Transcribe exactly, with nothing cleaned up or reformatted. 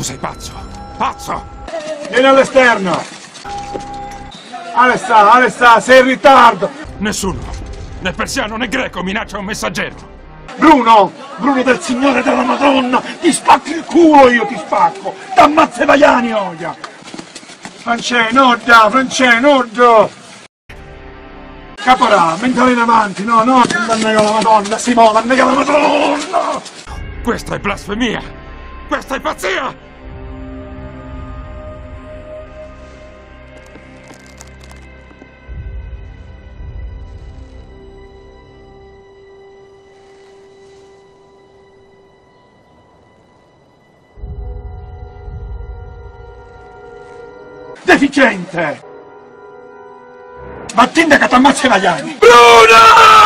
sei pazzo! Pazzo! Vieni all'esterno! Alessà, Alessà, sei in ritardo! Nessuno, né persiano né greco, minaccia un messaggero! Bruno! Bruno del Signore della Madonna! Ti spacco il culo io, ti spacco! T'ammazza Vaiani, oia! Francè, nodda, Francè, nodda! Caporà, mentale in avanti, no, no! Dannega la Madonna, Simone, dannega la Madonna! Questa è blasfemia! Questa è pazzia! Deficiente! Ma attende che t'ammazzi Vaiani! Bruno!